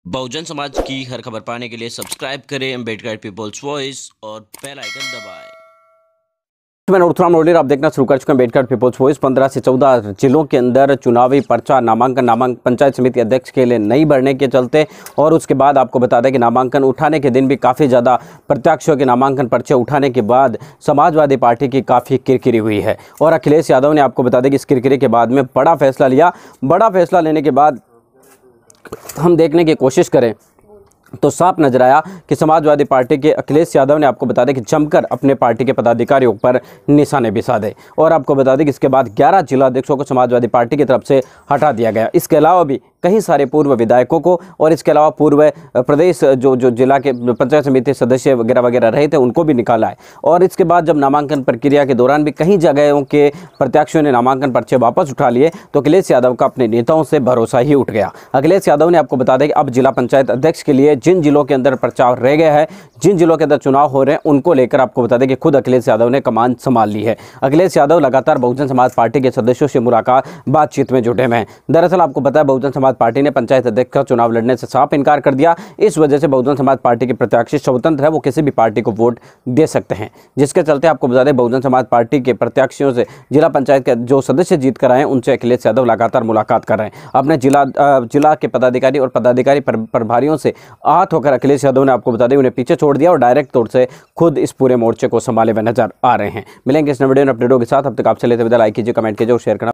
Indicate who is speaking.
Speaker 1: बहुजन समाज की हर खबर पाने के लिए सब्सक्राइब करें अम्बेडकर पीपल्स वॉइस और बेल आइकन दबाएं।
Speaker 2: मैं नोराट्राम लोरली आप देखना शुरू कर चुके हैं अम्बेडकर पीपल्स वॉइस। 15 से 14 जिलों के अंदर चुनावी पर्चा नामांकन पंचायत समिति अध्यक्ष के लिए नहीं बढ़ने के चलते, और उसके बाद आपको बता दें कि नामांकन उठाने के दिन भी काफ़ी ज़्यादा प्रत्याशियों के नामांकन पर्चे उठाने के बाद समाजवादी पार्टी की काफ़ी किरकिरी हुई है। और अखिलेश यादव ने आपको बता दें कि इस किरकिरी के बाद में बड़ा फैसला लिया। बड़ा फैसला लेने के बाद हम देखने की कोशिश करें तो साफ नजर आया कि समाजवादी पार्टी के अखिलेश यादव ने आपको बता दें कि जमकर अपने पार्टी के पदाधिकारियों पर निशाने भी साधे। और आपको बता दें कि इसके बाद 11 जिला अध्यक्षों को समाजवादी पार्टी की तरफ से हटा दिया गया। इसके अलावा भी कई सारे पूर्व विधायकों को और इसके अलावा पूर्व प्रदेश जो जिला के पंचायत समिति सदस्य वगैरह वगैरह रहे थे उनको भी निकाला है। और इसके बाद जब नामांकन प्रक्रिया के दौरान भी कई जगहों के प्रत्याशियों ने नामांकन पर्चे वापस उठा लिए तो अखिलेश यादव का अपने नेताओं से भरोसा ही उठ गया। अखिलेश यादव ने आपको बता दें कि अब जिला पंचायत अध्यक्ष के लिए जिन जिलों के अंदर प्रचार रह गया है, जिन जिलों के अंदर चुनाव हो रहे हैं, उनको लेकर आपको बता दें कि खुद अखिलेश यादव ने कमान संभाल ली है। अखिलेश यादव लगातार बहुजन समाज पार्टी के सदस्यों से मुलाकात बातचीत में जुटे हुए हैं। दरअसल आपको पता है बहुजन समाज पार्टी ने पंचायत अध्यक्ष का चुनाव लड़ने से साफ इनकार कर दिया। इस वजह से बहुजन समाज पार्टी के प्रत्याशी स्वतंत्र है, वो किसी भी पार्टी को वोट दे सकते हैं, जिसके चलते आपको बता दें बहुजन समाज पार्टी के प्रत्याशियों से जिला पंचायत के जो सदस्य जीत कर आए हैं उनसे अखिलेश यादव लगातार मुलाकात कर रहे हैं। अपने जिला के पदाधिकारी और पदाधिकारी प्रभारियों से आहत होकर अखिलेश यादव ने आपको बता दें उन्हें पीछे छोड़ दिया और डायरेक्ट तौर से खुद इस पूरे मोर्चे को संभाले हुए नजर आ रहे हैं। मिलेंगे इस वीडियो में अपडेटों के साथ। अब तक आपसे लेते हुए लाइक कीजिए, कमेंट कीजिए और शेयर करना